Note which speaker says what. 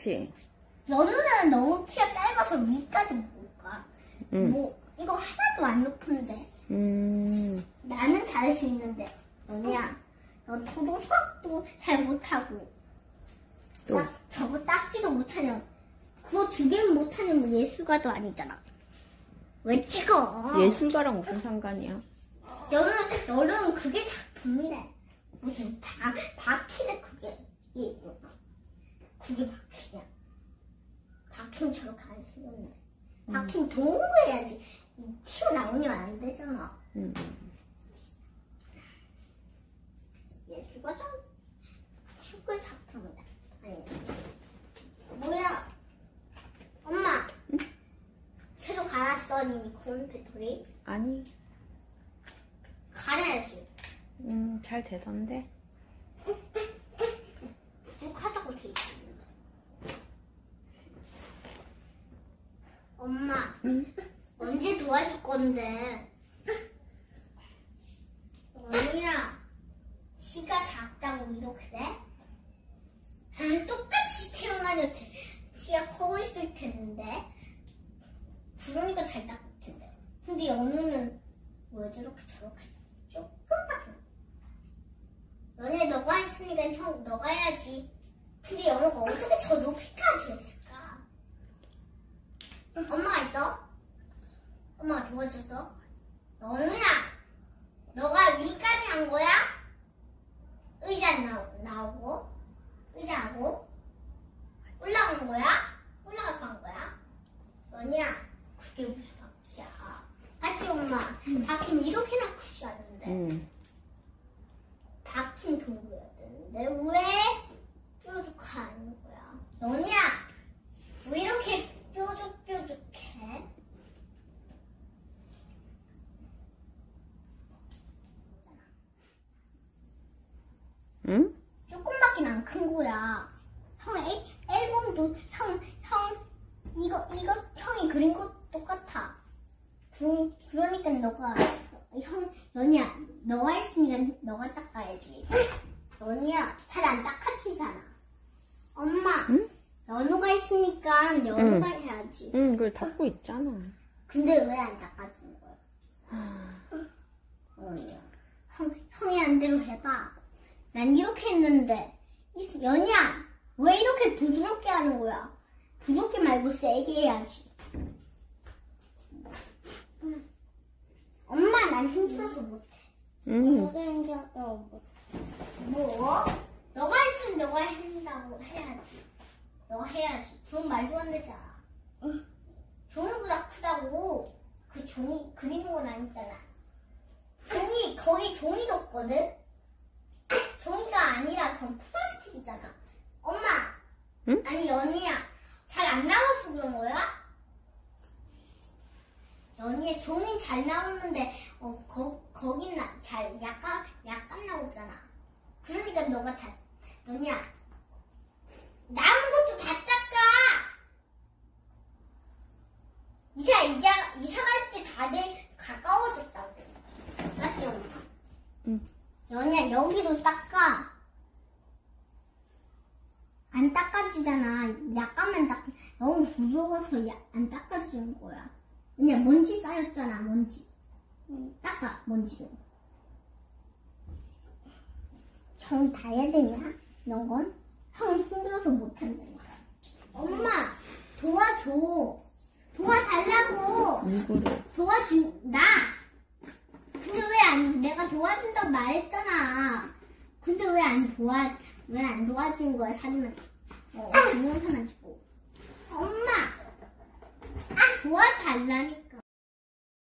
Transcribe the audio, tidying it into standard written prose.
Speaker 1: 그치?
Speaker 2: 연우는 너무 키가 짧아서 위까지 못 가.
Speaker 1: 응.
Speaker 2: 뭐 이거 하나도 안 높은데. 나는 잘할 수 있는데. 연우야, 너 도도 수학도 잘 못하고.
Speaker 1: 또?
Speaker 2: 저거 딱지도 못하냐. 그거 두 개는 못하냐. 뭐 예술가도 아니잖아. 왜 찍어?
Speaker 1: 예술가랑 무슨 상관이야?
Speaker 2: 너는 그게 작품이래. 무슨 바퀴래 그게. 그게 바퀴야. 바퀴는 저렇게 안 생겼는데. 바퀴는 동그래야지. 튀어나오면 안 되잖아. 예술가 축구의 작품이다. 아니. 뭐야? 엄마.
Speaker 1: 응?
Speaker 2: 새로 갈았어? 이미 컴 배터리?
Speaker 1: 아니.
Speaker 2: 갈아야지.
Speaker 1: 잘 되던데.
Speaker 2: 부족하다고 돼 있었는데. 엄마.
Speaker 1: 응?
Speaker 2: 언제 도와줄 건데? 언니야, 키가 작다고 이렇게 돼? 똑같이 태어나면 키가 커 있을 텐데. 그러니까 잘 닦을 텐데. 근데 연우는 왜 저렇게 조금밖에. 연애 너가 했으니까 형 너가 해야지. 근데 연우가 어떻게 저 높이까지 했을까? 엄마가 있어? 엄마가 도와줬어? 연우야, 너가 위까지 한 거야? 의자 나오고 의자하고 올라간 거야? 올라가서 한 거야? 연우야, 그게 무슨 바퀴야? 맞지 엄마? 바퀴는 이렇게나 크지 않는데. 바퀴는 동그래야 되는데 왜 뾰족한 거야? 연우야, 왜 이렇게 뾰족해?
Speaker 1: 응?
Speaker 2: 조금밖에 안 큰 거야. 형 앨범도 형 이거 형이 그린 거 똑같아. 그러니까 너가 연희야, 너가 했으니까 너가 닦아야지. 연희야, 잘 안 닦아지잖아. 엄마,
Speaker 1: 응?
Speaker 2: 연우가 했으니까 연우가 해야지.
Speaker 1: 응, 그걸 닦고 있잖아.
Speaker 2: 근데 왜 안 닦아주는 거야? 연희야, 형이 한 대로 해봐. 난 이렇게 했는데. 연희야, 왜 이렇게 부드럽게 하는 거야? 부드럽게 말고 세게 해야지. 엄마, 난 힘들어서 못해. 너가 힘들어서 못해. 뭐? 너가 했으면 너가 한다고 해야지. 너가 해야지. 그건 말도 안 되잖아. 종이보다 크다고. 그 종이 그리는 건 아니잖아. 거기 종이도 없거든? 종이가 아니라 그건 플라스틱이잖아. 엄마.
Speaker 1: 응?
Speaker 2: 아니, 연희야. 잘 안 나와서 그런 거야? 연희야, 종이는 잘 나오는데, 거긴 잘 약간 나오잖아. 그러니까 너가 연희야. 남은 것도 다 닦아! 이사할 때 다들 가까워졌다고. 맞지, 엄마?
Speaker 1: 응.
Speaker 2: 연희야, 여기도 닦아. 안 닦아지잖아. 약간만 너무 부드러워서 안 닦아지는 거야. 그냥 먼지 쌓였잖아, 먼지. 닦아, 먼지도. 형 다 해야 되냐? 이런 건? 형 힘들어서 못한다니까. 엄마, 도와줘. 도와달라고.
Speaker 1: 누구를?
Speaker 2: 나. 근데 내가 도와준다고 말했잖아. 근데 왜 안 도와준 거야, 사진만 찍고. 동영상만 찍고. 엄마! 도와달라니까.